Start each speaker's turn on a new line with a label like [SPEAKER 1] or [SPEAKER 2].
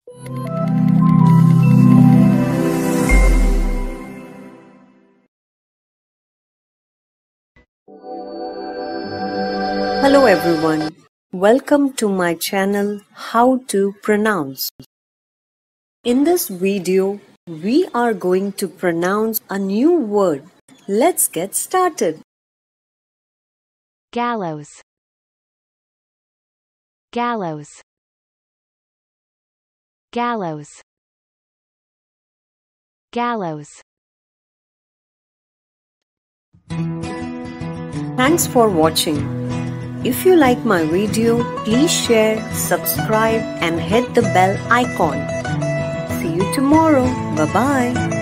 [SPEAKER 1] Hello everyone, welcome to my channel How to Pronounce. In this video, we are going to pronounce a new word. Let's get started.
[SPEAKER 2] Gallows. Gallows. Gallows. Gallows.
[SPEAKER 1] Thanks for watching. If you like my video, please share, subscribe and hit the bell icon. See you tomorrow. Bye-bye.